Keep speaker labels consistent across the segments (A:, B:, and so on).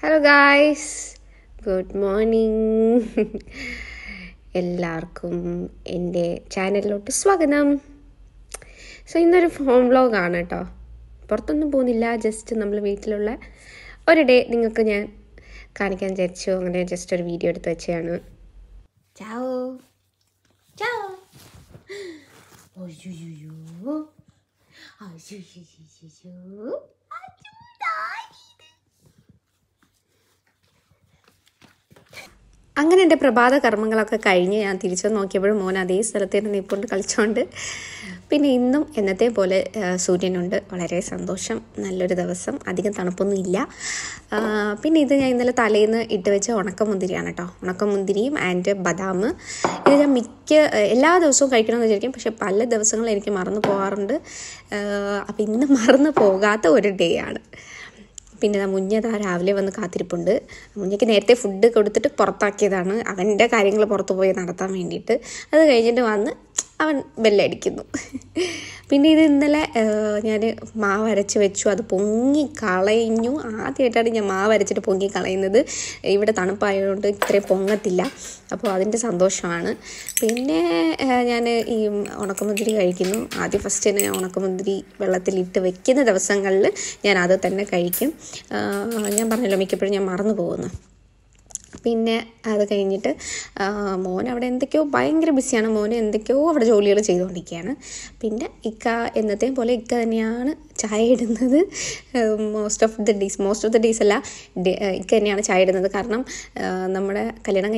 A: Hello guys, good morning. എല്ലാവർക്കും എൻ്റെ ചാനലിലോട്ട് സ്വാഗതം. ഇന്നൊരു ഹോം വ്ലോഗാണ് കേട്ടോ. പുറത്തൊന്നും പോകുന്നില്ല, ജസ്റ്റ് നമ്മൾ വീട്ടിലുള്ള ഒരു ഡേ നിങ്ങൾക്ക് ഞാൻ കാണിക്കാൻ വിചാരിച്ചു. അങ്ങനെ ജസ്റ്റ് ഒരു വീഡിയോ എടുത്ത് വെച്ചാണ്. ചാവോ ചാവോ. അങ്ങനെ എൻ്റെ പ്രഭാത കർമ്മങ്ങളൊക്കെ കഴിഞ്ഞ് ഞാൻ തിരിച്ചു നോക്കിയപ്പോഴും മോൻ അതേ സ്ഥലത്ത് തന്നെ നിൽപ്പുണ്ട് കളിച്ചുകൊണ്ട്. പിന്നെ ഇന്നും എന്നത്തെ പോലെ സൂര്യനുണ്ട്. വളരെ സന്തോഷം. നല്ലൊരു ദിവസം. അധികം തണുപ്പൊന്നും ഇല്ല. പിന്നെ ഇത് ഞാൻ ഇന്നലെ തലേന്ന് ഇട്ട് വെച്ച ഉണക്കമുന്തിരിയാണ് കേട്ടോ. ഉണക്കമുന്തിരിയും ആൻഡ് ബദാം. ഇത് ഞാൻ എല്ലാ ദിവസവും കഴിക്കണമെന്ന് വിചാരിക്കും, പക്ഷെ പല ദിവസങ്ങളും എനിക്ക് മറന്നു പോകാറുണ്ട്. അപ്പോൾ ഇന്ന് മറന്നു പോകാത്ത ഒരു ഡേ ആണ്. പിന്നെ മുഞ്ഞതാ രാവിലെ വന്ന് കാത്തിരിപ്പുണ്ട്. മുഞ്ഞയ്ക്ക് നേരത്തെ ഫുഡ് കൊടുത്തിട്ട് പുറത്താക്കിയതാണ്, അവൻ്റെ കാര്യങ്ങൾ പുറത്തു പോയി നടത്താൻ വേണ്ടിയിട്ട്. അത് കഴിഞ്ഞിട്ട് വന്ന് അവൻ ബെല്ലടിക്കുന്നു. പിന്നെ ഇത് ഇന്നലെ ഞാൻ മാവ് അരച്ച് വെച്ചു, അത് പൊങ്ങി കളഞ്ഞു. ആദ്യമായിട്ടാണ് ഞാൻ മാവ് അരച്ചിട്ട് പൊങ്ങി കളയുന്നത്. ഇവിടെ തണുപ്പായതുകൊണ്ട് ഇത്രയും പൊങ്ങത്തില്ല, അപ്പോൾ അതിൻ്റെ സന്തോഷമാണ്. പിന്നെ ഞാൻ ഈ ഉണക്കമുന്തിരി കഴിക്കുന്നു. ആദ്യം ഫസ്റ്റ് തന്നെ ഉണക്കമുന്തിരി വെള്ളത്തിലിട്ട് വെക്കുന്ന ദിവസങ്ങളിൽ ഞാൻ അത് തന്നെ കഴിക്കും. ഞാൻ പറഞ്ഞല്ലോ, മിക്കപ്പോഴും ഞാൻ മറന്നു പോകുന്നു. പിന്നെ അത് കഴിഞ്ഞിട്ട് മോൻ അവിടെ എന്തൊക്കെയോ ഭയങ്കര ബിസിയാണ്. മോൻ എന്തൊക്കെയോ അവിടെ ജോലികൾ ചെയ്തുകൊണ്ടിരിക്കുകയാണ്. പിന്നെ ഇക്ക എന്നത്തെയും പോലെ ഇക്ക തന്നെയാണ് ചായ ഇടുന്നത്. മോസ്റ്റ് ഓഫ് ദ ഡേയ്സ് അല്ല, ഇക്ക തന്നെയാണ് ചായ ഇടുന്നത്. കാരണം നമ്മുടെ കല്യാണം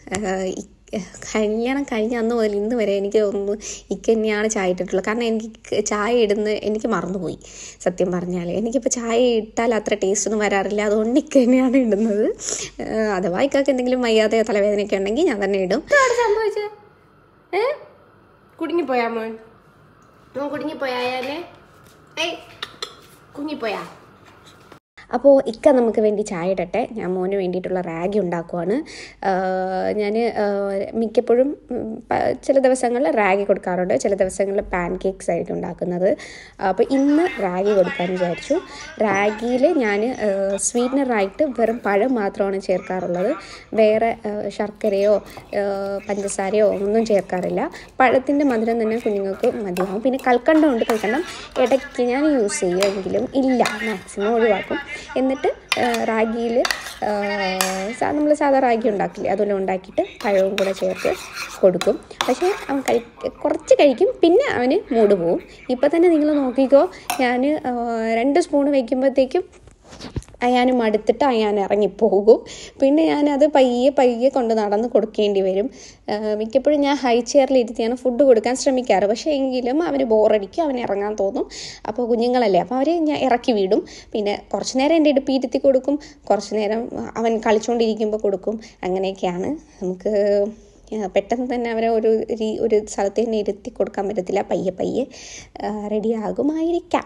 A: കഴിഞ്ഞ അന്ന് മുതൽ ഇന്ന് വരെ എനിക്ക് തോന്നുന്നു ഇക്ക തന്നെയാണ് ചായ ഇട്ടിട്ടുള്ളത്. കാരണം എനിക്ക് മറന്നുപോയി സത്യം പറഞ്ഞാൽ. എനിക്കിപ്പോൾ ചായ ഇട്ടാൽ അത്ര ടേസ്റ്റ് ഒന്നും വരാറില്ല, അതുകൊണ്ട് ഇക്ക തന്നെയാണ് ഇടുന്നത്. അഥവാ ഇക്കാക്ക് എന്തെങ്കിലും വയ്യാതെയോ തലവേദനയൊക്കെ ഉണ്ടെങ്കിൽ ഞാൻ തന്നെ ഇടും. സംഭവിച്ചേ കുടുങ്ങിപ്പോയാ മോൻ കുടുങ്ങിപ്പോയാലേ കുഞ്ഞിപ്പോയാ. അപ്പോൾ ഇക്ക നമുക്ക് വേണ്ടി ചായ ഇടട്ടെ. ഞാൻ മോന് വേണ്ടിയിട്ടുള്ള റാഗി ഉണ്ടാക്കുവാണ്. ഞാൻ മിക്കപ്പോഴും ചില ദിവസങ്ങളിൽ റാഗി കൊടുക്കാറുണ്ട്, ചില ദിവസങ്ങളിൽ പാൻ കേക്ക്സ് ആയിരിക്കും ഉണ്ടാക്കുന്നത്. അപ്പോൾ ഇന്ന് റാഗി കൊടുക്കാൻ വിചാരിച്ചു. റാഗിയിൽ ഞാൻ സ്വീറ്റ്നറായിട്ട് വെറും പഴം മാത്രമാണ് ചേർക്കാറുള്ളത്. വേറെ ശർക്കരയോ പഞ്ചസാരയോ ഒന്നും ചേർക്കാറില്ല. പഴത്തിൻ്റെ മധുരം തന്നെ കുഞ്ഞുങ്ങൾക്ക് മതിയാവും. പിന്നെ കൽക്കണ്ടം ഉണ്ട്, കൽക്കണ്ടം ഇടയ്ക്ക് ഞാൻ യൂസ് ചെയ്യുമെങ്കിലും ഇല്ല, മാക്സിമം ഒഴിവാക്കും. എന്നിട്ട് റാഗിയിൽ നമ്മൾ സാധാ റാഗി ഉണ്ടാക്കില്ലേ, അതുപോലെ ഉണ്ടാക്കിയിട്ട് പഴവും കൂടെ ചേർത്ത് കൊടുക്കും. പക്ഷേ അവൻ കുറച്ച് കഴിക്കും, പിന്നെ അവന് മൂഡ് പോവും. ഇപ്പം തന്നെ നിങ്ങൾ നോക്കിക്കോ, ഞാൻ 2 സ്പൂണ് വയ്ക്കുമ്പോഴത്തേക്കും അയാൻ മടുത്തിട്ട് അയാൻ ഇറങ്ങിപ്പോകും. പിന്നെ ഞാനത് പയ്യെ കൊണ്ട് നടന്ന് കൊടുക്കേണ്ടി വരും. മിക്കപ്പോഴും ഞാൻ ഹൈ ചെയറിലിരുത്തിയാണ് ഫുഡ് കൊടുക്കാൻ ശ്രമിക്കാറ്. പക്ഷേ എങ്കിലും അവന് ബോറടിക്കും, അവന് ഇറങ്ങാൻ തോന്നും. അപ്പോൾ കുഞ്ഞുങ്ങളല്ലേ, അപ്പോൾ അവരെ ഞാൻ ഇറക്കി വിടും. പിന്നെ കുറച്ച് നേരം എൻ്റെ ഇടുപ്പ് ഇരുത്തി കൊടുക്കും, കുറച്ച് നേരം അവൻ കളിച്ചുകൊണ്ടിരിക്കുമ്പോൾ കൊടുക്കും. അങ്ങനെയൊക്കെയാണ്. നമുക്ക് പെട്ടെന്ന് തന്നെ അവരെ ഒരു സ്ഥലത്ത് തന്നെ ഇരുത്തി കൊടുക്കാൻ പറ്റത്തില്ല. പയ്യെ റെഡിയാകുമായിരിക്കാം.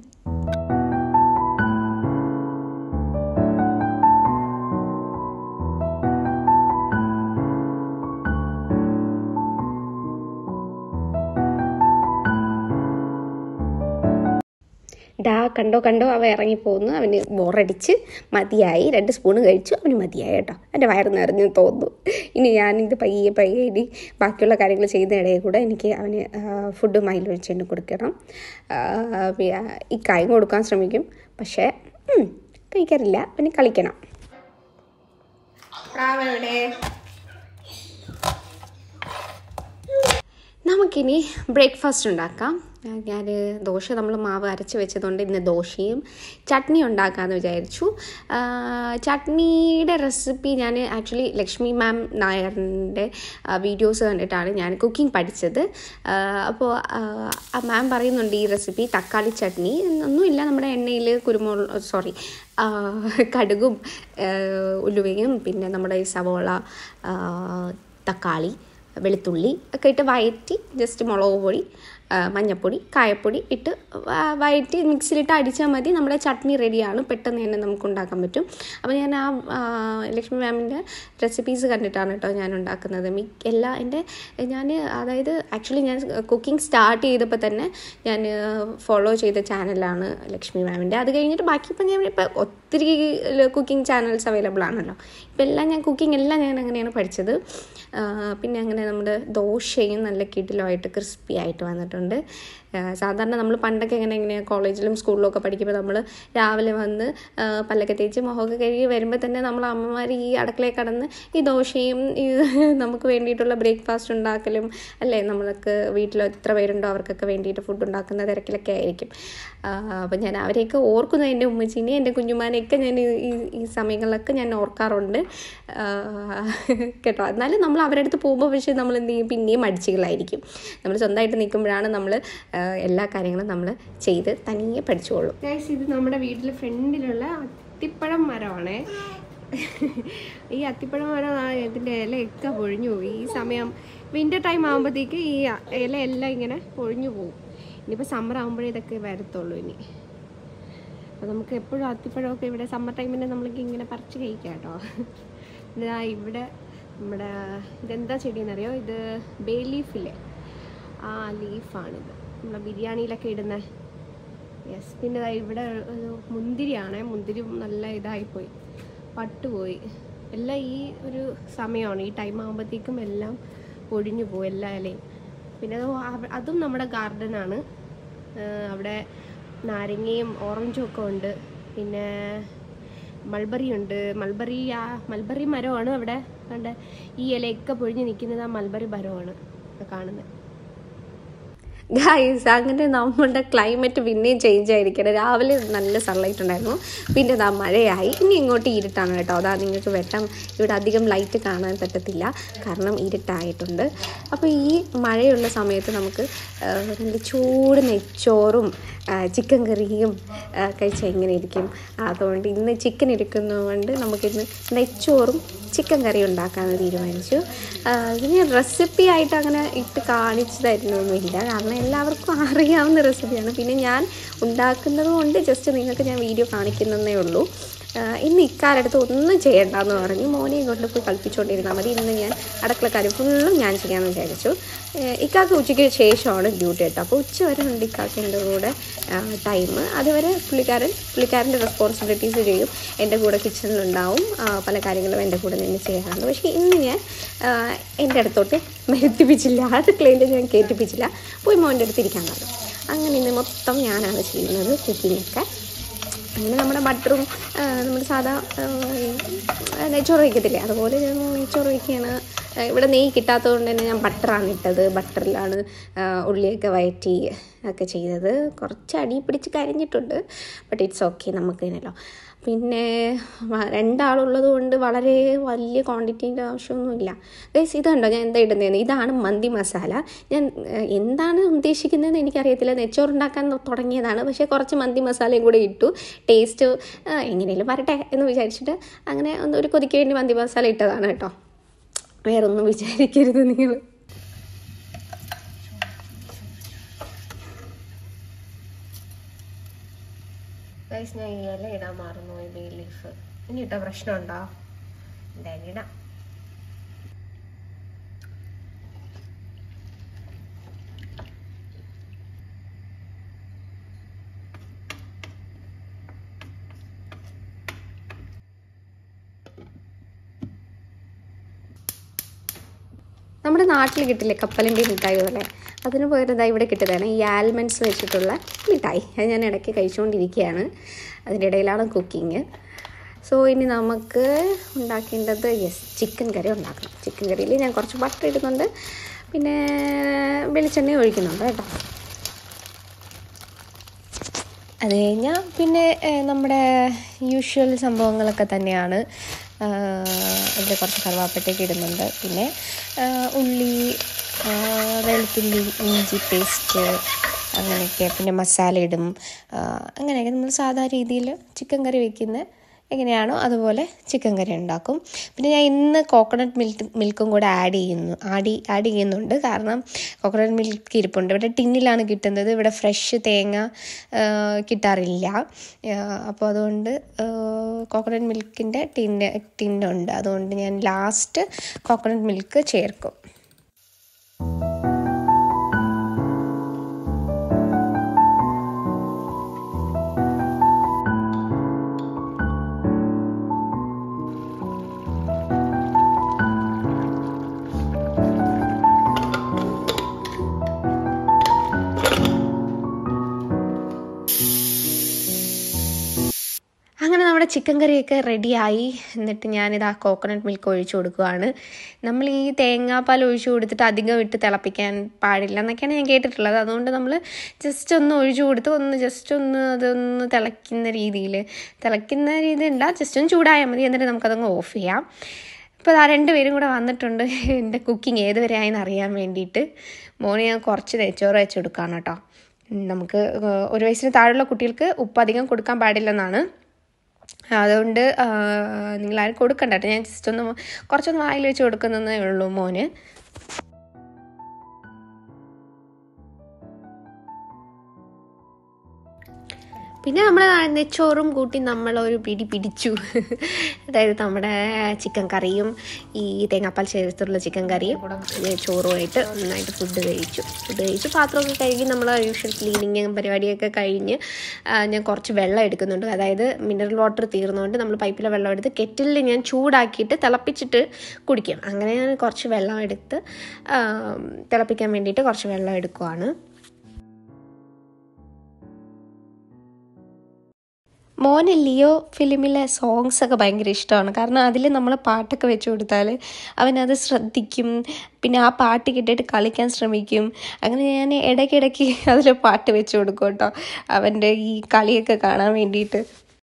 A: കണ്ടോ അവൻ ഇറങ്ങിപ്പോകുന്നു. അവന് ബോറടിച്ച് മതിയായി. 2 സ്പൂണ് കഴിച്ചു, അവന് മതിയായി കേട്ടോ. എൻ്റെ വയറ് നിറഞ്ഞു തോന്നുന്നു. ഇനി ഞാനിത് പയ്യെ ഇനി ബാക്കിയുള്ള കാര്യങ്ങൾ ചെയ്യുന്ന ഇടയിൽ കൂടെ എനിക്ക് അവന് ഫുഡ് മയിലൊഴിച്ചുകൊണ്ട് കൊടുക്കണം. ഈ കായും കൊടുക്കാൻ ശ്രമിക്കും, പക്ഷേ കഴിക്കാറില്ല. അവന് കളിക്കണം. നമുക്കിനി ബ്രേക്ക്ഫാസ്റ്റ് ഉണ്ടാക്കാം. ഞാൻ ദോശ നമ്മൾ മാവ് അരച്ച് വെച്ചതുകൊണ്ട് ഇന്ന് ദോശയും ചട്നി ഉണ്ടാക്കാമെന്ന് വിചാരിച്ചു. ചട്നിയുടെ റെസിപ്പി ഞാൻ ആക്ച്വലി ലക്ഷ്മി മാം നായറിൻ്റെ വീഡിയോസ് കണ്ടിട്ടാണ് ഞാൻ കുക്കിംഗ് പഠിച്ചത്. അപ്പോൾ മാം പറയുന്നുണ്ട് ഈ റെസിപ്പി തക്കാളി ചട്നി ഒന്നുമില്ല, നമ്മുടെ എണ്ണയിൽ കടുകും ഉലുവയും പിന്നെ നമ്മുടെ ഈ സവോള, തക്കാളി, വെളുത്തുള്ളി ഒക്കെ ഇട്ട് വഴറ്റി ജസ്റ്റ് മുളക് പൊടി, മഞ്ഞൾപ്പൊടി, കായപ്പൊടി ഇട്ട് വഴറ്റി മിക്സിയിലിട്ട് അടിച്ചാൽ മതി. നമ്മുടെ ചട്നി റെഡിയാണ്. പെട്ടെന്ന് തന്നെ നമുക്ക് ഉണ്ടാക്കാൻ പറ്റും. അപ്പോൾ ഞാൻ ലക്ഷ്മി മാമിൻ്റെ റെസിപ്പീസ് കണ്ടിട്ടാണ് കേട്ടോ ഞാൻ ഉണ്ടാക്കുന്നത്. അതായത് ആക്ച്വലി ഞാൻ കുക്കിംഗ് സ്റ്റാർട്ട് ചെയ്തപ്പോൾ തന്നെ ഞാൻ ഫോളോ ചെയ്ത ചാനലാണ് ലക്ഷ്മി മാമിൻ്റെ. അത് കഴിഞ്ഞിട്ട് ബാക്കി ഇപ്പം ഞാൻ ഒത്തിരി കുക്കിംഗ് ചാനൽസ് അവൈലബിൾ ആണല്ലോ. ഇപ്പം എല്ലാം ഞാൻ കുക്കിംഗ് എല്ലാം ഞാൻ അങ്ങനെയാണ് പഠിച്ചത്. പിന്നെ അങ്ങനെ നമ്മുടെ ദോശയും നല്ല കിടിലമായിട്ട് ക്രിസ്പി ആയിട്ട് വന്നിട്ടുണ്ട്. സാധാരണ നമ്മൾ പണ്ടൊക്കെ എങ്ങനെയാണ് കോളേജിലും സ്കൂളിലും ഒക്കെ പഠിക്കുമ്പോൾ നമ്മൾ രാവിലെ വന്ന് പല്ലൊക്കെ തേച്ച് മുഖമൊക്കെ കഴുകി വരുമ്പോൾ തന്നെ നമ്മൾ അമ്മമാർ ഈ അടുക്കളയിൽ കടന്ന് ഈ ദോശയും ഈ നമുക്ക് വേണ്ടിയിട്ടുള്ള ബ്രേക്ക്ഫാസ്റ്റ് ഉണ്ടാക്കലും അല്ലേ, നമ്മൾക്ക് വീട്ടിൽ എത്ര പേരുണ്ടോ അവർക്കൊക്കെ വേണ്ടിയിട്ട് ഫുഡ് ഉണ്ടാക്കുന്ന തിരക്കിലൊക്കെ ആയിരിക്കും. അപ്പം ഞാൻ അവരെയൊക്കെ ഓർക്കുന്നു, എൻ്റെ ഉമ്മച്ചീനെ എൻ്റെ കുഞ്ഞുമാനെയൊക്കെ ഞാൻ ഈ സമയങ്ങളിലൊക്കെ ഞാൻ ഓർക്കാറുണ്ട് കേട്ടോ. എന്നാലും നമ്മൾ അവരുടെ അടുത്ത് പോകുമ്പോൾ പക്ഷേ നമ്മൾ എന്ത് ചെയ്യും, പിന്നെയും അടിച്ചുകളായിരിക്കും. നമ്മൾ സ്വന്തമായിട്ട് നിൽക്കുമ്പോഴാണ് നമ്മൾ എല്ലാ കാര്യങ്ങളും നമ്മൾ ചെയ്ത് തനിയെ പഠിച്ചോളും. ഇത് നമ്മുടെ വീട്ടിലെ ഫ്രണ്ടിലുള്ള അത്തിപ്പഴം മരമാണേ. ഈ അത്തിപ്പഴം മരം ഇതിൻ്റെ ഇലയൊക്കെ പൊഴിഞ്ഞു പോയി. ഈ സമയം വിൻ്റർ ടൈം ആകുമ്പോഴത്തേക്ക് ഈ ഇലയെല്ലാം ഇങ്ങനെ പൊഴിഞ്ഞു പോകും. ഇനിയിപ്പോൾ സമ്മർ ആകുമ്പോഴേ ഇതൊക്കെ വരത്തുള്ളൂ ഇനി. അപ്പോൾ നമുക്ക് എപ്പോഴും അത്തിപ്പഴമൊക്കെ ഇവിടെ സമ്മർ ടൈമിന് നമ്മൾക്ക് ഇങ്ങനെ പറിച്ച് കഴിക്കാം കേട്ടോ. ഇതാ ഇവിടെ നമ്മുടെ ഇതെന്താ ചെടിയെന്നറിയോ, ഇത് ബേ ലീഫില്ലേ, ആ ലീഫാണിത്, നമ്മളെ ബിരിയാണിയിലൊക്കെ ഇടുന്ന. യെസ്. പിന്നെ ഇവിടെ ഒരു മുന്തിരിയാണേ, മുന്തിരി നല്ല ഇതായിപ്പോയി, പട്ടുപോയി. എല്ലാം ഈ ഒരു സമയമാണ്, ഈ ടൈം ആകുമ്പോഴത്തേക്കും എല്ലാം പൊടിഞ്ഞു പോകും എല്ലാ ഇലയും. പിന്നെ അതും നമ്മുടെ ഗാർഡനാണ്. അവിടെ നാരങ്ങയും ഓറഞ്ചും ഒക്കെ ഉണ്ട്. പിന്നെ മൾബറി ഉണ്ട്. മൾബറി മരമാണ് അവിടെ കണ്ട, ഈ ഇലയൊക്കെ പൊഴിഞ്ഞ് നിൽക്കുന്നത് ആ മൾബറി മരമാണ് കാണുന്നത്. ഗായ്സ്, അങ്ങനെ നമ്മുടെ ക്ലൈമറ്റ് പിന്നെയും ചേഞ്ച് ആയിരിക്കണം. രാവിലെ നല്ല സൺലൈറ്റ് ഉണ്ടായിരുന്നു, പിന്നെ ഇതാ മഴയായി. ഇനി ഇങ്ങോട്ട് ഇരുട്ടാണ് കേട്ടോ. അതാ നിങ്ങൾക്ക് വെട്ടം ഇവിടെ അധികം ലൈറ്റ് കാണാൻ പറ്റത്തില്ല, കാരണം ഇരുട്ടായിട്ടുണ്ട്. അപ്പോൾ ഈ മഴയുള്ള സമയത്ത് നമുക്ക് നല്ല ചൂട് നെയ്ച്ചോറും ചിക്കൻ കറിയും കഴിച്ചാൽ എങ്ങനെ ഇരിക്കും. അതുകൊണ്ട് ഇന്ന് ചിക്കൻ ഇരിക്കുന്നതുകൊണ്ട് നമുക്കിന്ന് നെയ്ച്ചോറും ചിക്കൻ കറി ഉണ്ടാക്കാമെന്ന് തീരുമാനിച്ചു. ഇതിന് റെസിപ്പി ആയിട്ട് അങ്ങനെ ഇട്ട് കാണിച്ചു തരുന്നൊന്നുമില്ല, കാരണം എല്ലാവർക്കും അറിയാവുന്ന റെസിപ്പിയാണ്. പിന്നെ ഞാൻ ഉണ്ടാക്കുന്നത് കൊണ്ട് ജസ്റ്റ് നിങ്ങൾക്ക് ഞാൻ വീഡിയോ കാണിക്കുന്നതേ ഉള്ളൂ. ഇന്ന് ഇക്കാലടുത്ത് ഒന്നും ചെയ്യണ്ടെന്ന് പറഞ്ഞ് മോനെയും കൊണ്ട് പോയി കളിപ്പിച്ചുകൊണ്ടിരുന്നാൽ മതി. ഇന്ന് ഞാൻ അടുക്കളക്കാര്യം ഫുള്ളും ഞാൻ ചെയ്യാമെന്ന് വിചാരിച്ചു. ഇക്കാക്ക് ഉച്ചയ്ക്ക് ശേഷമാണ് ഡ്യൂട്ടി കേട്ടോ. അപ്പോൾ ഉച്ച വരെ ഉണ്ട് ഇക്കാക്കിൻ്റെ കൂടെ ടൈം. അതുവരെ പുള്ളിക്കാരൻ്റെ റെസ്പോൺസിബിലിറ്റീസ് ചെയ്യും, എൻ്റെ കൂടെ കിച്ചണിലുണ്ടാവും, പല കാര്യങ്ങളും എൻ്റെ കൂടെ നിന്ന് ചെയ്യാറുണ്ട്. പക്ഷേ ഇന്ന് ഞാൻ എൻ്റെ അടുത്തോട്ട് വരുത്തിപ്പിച്ചില്ല, അടുക്കളയിൽ ഞാൻ കയറ്റിപ്പിച്ചില്ല, പോയി മോൻ്റെ അടുത്ത് ഇരിക്കാൻ പറഞ്ഞു. അങ്ങനെ ഇന്ന് മൊത്തം ഞാനാണ് ചെയ്യുന്നത് കുക്കിങ്ങൊക്കെ. അങ്ങനെ നമ്മുടെ ബട്ടറും നമ്മുടെ സാധാ നെയ്ച്ചോറ് വയ്ക്കത്തില്ലേ, അതുപോലെ ഞാൻ നെയ്ച്ചോറ് വയ്ക്കുകയാണ്. ഇവിടെ നെയ്യ് കിട്ടാത്തത് കൊണ്ട് തന്നെ ഞാൻ ബട്ടറാണ് ഇട്ടത്. ബട്ടറിലാണ് ഉള്ളിയൊക്കെ വഴറ്റി ഒക്കെ ചെയ്തത്. കുറച്ച് അടി പിടിച്ച് കരിഞ്ഞിട്ടുണ്ട്, ബട്ട് ഇറ്റ്സ് ഓക്കെ, നമുക്ക് തന്നെയല്ലോ. പിന്നെ രണ്ടാളുള്ളത് കൊണ്ട് വളരെ വലിയ ക്വാണ്ടിറ്റീൻ്റെ ആവശ്യമൊന്നുമില്ല. ഗൈസ്, ഇത് കണ്ടോ ഞാൻ എന്താ ഇടുന്നതെന്ന്. ഇതാണ് മന്തി മസാല. ഞാൻ എന്താണ് ഉദ്ദേശിക്കുന്നതെന്ന് എനിക്കറിയത്തില്ല. നെയ്ച്ചോറുണ്ടാക്കാൻ തുടങ്ങിയതാണ്, പക്ഷേ കുറച്ച് മന്തി മസാലയും കൂടെ ഇട്ടു. ടേസ്റ്റ് എങ്ങനെയും വരട്ടെ എന്ന് വിചാരിച്ചിട്ട് അങ്ങനെ ഒരു കൊതിക്ക് വേണ്ടി മന്തി മസാല ഇട്ടതാണ് കേട്ടോ. വേറൊന്നും വിചാരിക്കരുത് നിങ്ങൾ. ഗൈസ്, ഞാൻ ഈ ഇല ഇടാൻ മാറുന്നു, ബേ ലീഫ്. ഇനി ഇട്ട പ്രശ്നമുണ്ടോ? എന്തായാലും ഇടാം. നമ്മുടെ നാട്ടിൽ കിട്ടില്ലേ കപ്പലിൻ്റെ മിഠായി പോലെ, അതിന് പകരം ഇവിടെ കിട്ടിയതാണ് ഈ ആൽമണ്ട്സ് വെച്ചിട്ടുള്ള മിഠായി. അത് ഞാൻ ഇടയ്ക്ക് കഴിച്ചുകൊണ്ടിരിക്കുകയാണ്, അതിൻ്റെ ഇടയിലാണ് കുക്കിങ്. സോ ഇനി നമുക്ക് ഉണ്ടാക്കേണ്ടത് ചിക്കൻ കറി ഉണ്ടാക്കണം. ചിക്കൻ കറിയിൽ ഞാൻ കുറച്ച് ബട്ടർ ഇടുന്നുണ്ട്, പിന്നെ വെളിച്ചെണ്ണ ഒഴിക്കുന്നുണ്ട് കേട്ടോ. അത് കഴിഞ്ഞാൽ പിന്നെ നമ്മുടെ യൂഷ്വൽ സംഭവങ്ങളൊക്കെ തന്നെയാണ്. അതിൽ കുറച്ച് കറുവാപ്പട്ടയൊക്കെ ഇടുന്നുണ്ട്, പിന്നെ ഉള്ളി, വെളുത്തുള്ളി, ഇഞ്ചി പേസ്റ്റ്, അങ്ങനെയൊക്കെ, പിന്നെ മസാല ഇടും. അങ്ങനെയൊക്കെ നമ്മൾ സാധാ രീതിയിൽ ചിക്കൻ കറി വയ്ക്കുന്ന എങ്ങനെയാണോ അതുപോലെ ചിക്കൻ കറി ഉണ്ടാക്കും. പിന്നെ ഞാൻ ഇന്ന് കോക്കനട്ട് മിൽക്കും കൂടെ ആഡ് ചെയ്യുന്നുണ്ട്. കാരണം കോക്കനട്ട് മിൽക്ക് ഇരിപ്പുണ്ട്. ഇവിടെ ടിന്നിലാണ് കിട്ടുന്നത്, ഇവിടെ ഫ്രഷ് തേങ്ങ കിട്ടാറില്ല. അപ്പോൾ അതുകൊണ്ട് കോക്കനട്ട് മിൽക്കിൻ്റെ ടിന്നുണ്ട്. അതുകൊണ്ട് ഞാൻ ലാസ്റ്റ് കോക്കനട്ട് മിൽക്ക് ചേർക്കും. ചിക്കൻ കറിയൊക്കെ റെഡിയായി. എന്നിട്ട് ഞാനിത് കോക്കനട്ട് മിൽക്ക് ഒഴിച്ചു കൊടുക്കുകയാണ്. നമ്മൾ ഈ തേങ്ങാപ്പാൽ ഒഴിച്ചു കൊടുത്തിട്ട് അധികം ഇട്ട് തിളപ്പിക്കാൻ പാടില്ല എന്നൊക്കെയാണ് ഞാൻ കേട്ടിട്ടുള്ളത്. അതുകൊണ്ട് നമ്മൾ ജസ്റ്റ് ഒന്ന് ഒഴിച്ചു കൊടുത്ത് ജസ്റ്റ് ഒന്ന് അതൊന്ന് തിളയ്ക്കുന്ന രീതിയിലല്ല, ജസ്റ്റ് ഒന്ന് ചൂടായാൽ മതി. എന്നിട്ട് നമുക്കതങ്ങ് ഓഫ് ചെയ്യാം. ഇപ്പോൾ ആ 2 പേരും കൂടെ വന്നിട്ടുണ്ട് എൻ്റെ കുക്കിംഗ് ഏതുവരെ ആയെന്ന് അറിയാൻ വേണ്ടിയിട്ട്. മോനെ ഞാൻ കുറച്ച് നെയ്ച്ചോറ് വെച്ച് കൊടുക്കുകയാണ് കേട്ടോ. നമുക്ക് 1 വയസ്സിന് താഴെയുള്ള കുട്ടികൾക്ക് ഉപ്പ് അധികം കൊടുക്കാൻ പാടില്ലെന്നാണ്. അതുകൊണ്ട് നിങ്ങളാരും കൊടുക്കണ്ട കേട്ടോ. ഞാൻ ജസ്റ്റ് കുറച്ചൊന്ന് വായിൽ വെച്ച് കൊടുക്കുന്നതേ ഉള്ളൂ മോന്. പിന്നെ നമ്മൾ നെയ്ച്ചോറും കൂട്ടി നമ്മളൊരു പിടിച്ചു. അതായത് നമ്മുടെ ചിക്കൻ കറിയും ഈ തേങ്ങാപ്പാൽ ചേർത്തുള്ള ചിക്കൻ കറിയും ചോറുമായിട്ട് നന്നായിട്ട് ഫുഡ് കഴിച്ചു പാത്രമൊക്കെ കഴുകി നമ്മൾ യൂഷ്വൽ ക്ലീനിങ് പരിപാടിയൊക്കെ കഴിഞ്ഞ് ഞാൻ കുറച്ച് വെള്ളം എടുക്കുന്നുണ്ട്. അതായത് മിനറൽ വാട്ടർ തീർന്നുകൊണ്ട് നമ്മൾ പൈപ്പിലെ വെള്ളം എടുത്ത് കെറ്റിലിൽ ഞാൻ ചൂടാക്കിയിട്ട് തിളപ്പിച്ചിട്ട് കുടിക്കും. അങ്ങനെ ഞാൻ കുറച്ച് വെള്ളം എടുത്ത് തിളപ്പിക്കാൻ വേണ്ടിയിട്ട് കുറച്ച് വെള്ളം എടുക്കുവാണ്. മോന് ലിയോ ഫിലിമിലെ സോങ്സൊക്കെ ഭയങ്കര ഇഷ്ടമാണ്. കാരണം അതിൽ നമ്മൾ പാട്ടൊക്കെ വെച്ച് കൊടുത്താൽ അവനത് ശ്രദ്ധിക്കും. പിന്നെ ആ പാട്ട് കേട്ടിട്ട് കളിക്കാൻ ശ്രമിക്കും. അങ്ങനെ ഞാൻ ഇടയ്ക്കിടയ്ക്ക് അതിൽ പാട്ട് വെച്ച് കൊടുക്കും കേട്ടോ, അവൻ്റെ ഈ കളിയൊക്കെ കാണാൻ വേണ്ടിയിട്ട്.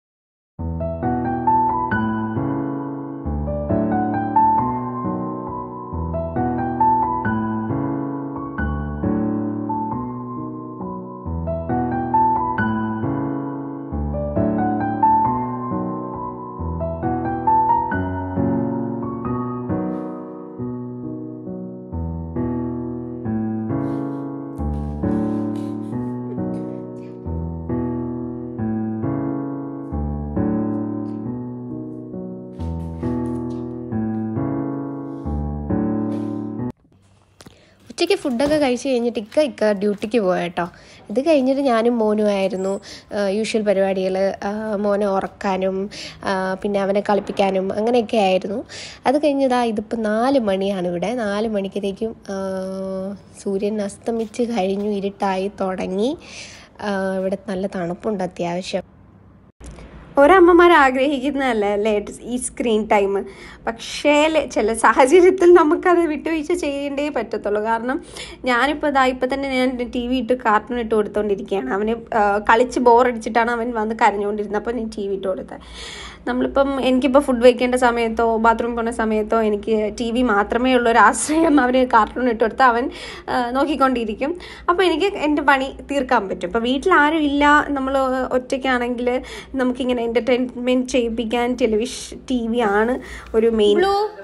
A: ഉച്ചയ്ക്ക് ഫുഡൊക്കെ കഴിച്ച് കഴിഞ്ഞിട്ട് ഇക്ക ഡ്യൂട്ടിക്ക് പോയ കേട്ടോ. ഇത് കഴിഞ്ഞിട്ട് ഞാനും മോനുമായിരുന്നു യൂഷ്വൽ പരിപാടികൾ. മോനെ ഉറക്കാനും പിന്നെ അവനെ കളിപ്പിക്കാനും അങ്ങനെയൊക്കെ ആയിരുന്നു. അത് കഴിഞ്ഞതാ ഇതിപ്പോൾ 4 മണിയാണ്. ഇവിടെ 4 മണിക്കത്തേക്കും സൂര്യൻ അസ്തമിച്ച് കഴിഞ്ഞു, ഇരുട്ടായി തുടങ്ങി. ഇവിടെ നല്ല തണുപ്പുണ്ട് അത്യാവശ്യം. ഒരമ്മമാർ ആഗ്രഹിക്കുന്നതല്ലേ ഈ സ്ക്രീൻ ടൈം. പക്ഷേ ചില സാഹചര്യത്തിൽ നമുക്കത് വിട്ടുവീഴ്ച ചെയ്യേണ്ടേ പറ്റത്തുള്ളൂ. കാരണം ഞാനിപ്പോൾ ഇപ്പം തന്നെ ഞാൻ TV ഇട്ട് കാർട്ടൂൺ ഇട്ട് കൊടുത്തുകൊണ്ടിരിക്കുകയാണ്. അവന് കളിച്ച് ബോറടിച്ചിട്ടാണ് അവൻ വന്ന് കരഞ്ഞുകൊണ്ടിരുന്നത്. അപ്പോൾ ഞാൻ TV ഇട്ട് കൊടുത്തത്. എനിക്കിപ്പോൾ ഫുഡ് വയ്ക്കേണ്ട സമയത്തോ ബാത്റൂമിൽ പോകുന്ന സമയത്തോ എനിക്ക് TV മാത്രമേ ഉള്ളൂ ഒരു ആശ്രയം. അവന് കാർട്ടൂൺ ഇട്ട് കൊടുത്ത് അവൻ നോക്കിക്കൊണ്ടിരിക്കും. അപ്പോൾ എനിക്ക് എൻ്റെ പണി തീർക്കാൻ പറ്റും. ഇപ്പോൾ വീട്ടിൽ ആരും ഇല്ല, നമ്മൾ ഒറ്റയ്ക്കാണെങ്കിൽ നമുക്കിങ്ങനെ എൻ്റർടൈൻമെൻറ്റ് ചെയ്യിപ്പിക്കാൻ TV ആണ് ഒരു മെയിൻ.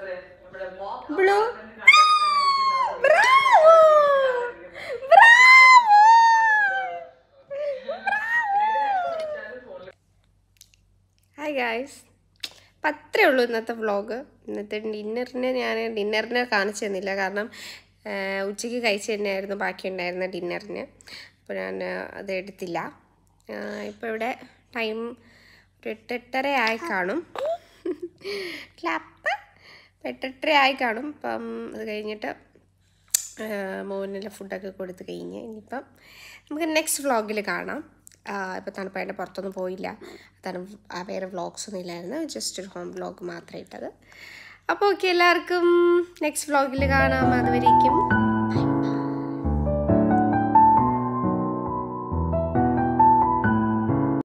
A: ഹായ് ഗായ്സ്, അപ്പം അത്രയേ ഉള്ളൂ ഇന്നത്തെ വ്ളോഗ്. ഇന്നത്തെ ഡിന്നറിനെ കാണിച്ചു തന്നില്ല. കാരണം ഉച്ചയ്ക്ക് കഴിച്ച് തന്നെയായിരുന്നു ബാക്കിയുണ്ടായിരുന്ന ഡിന്നറിന്. അപ്പോൾ ഞാൻ അത് എടുത്തില്ല. ഇപ്പോൾ ഇവിടെ ടൈം ഒരു 8:30 ആയി കാണും. ക്ലാപ്പ് 8:30 ആയി കാണും. അപ്പം അത് കഴിഞ്ഞിട്ട് മോനെല്ലാം ഫുഡൊക്കെ കൊടുത്ത് കഴിഞ്ഞ് ഇനിയിപ്പം നമുക്ക് നെക്സ്റ്റ് വ്ളോഗിൽ കാണാം. ഇപ്പോൾ തണുപ്പായിട്ട് പുറത്തൊന്നും പോയില്ല. വേറെ വ്ളോഗ്സൊന്നും ഇല്ലായിരുന്നു, ജസ്റ്റ് ഒരു ഹോം വ്ളോഗ് മാത്രമേ ഇട്ടത്. അപ്പോൾ ഓക്കെ, എല്ലാവർക്കും നെക്സ്റ്റ് വ്ളോഗിൽ കാണാം. അതുവരേക്കും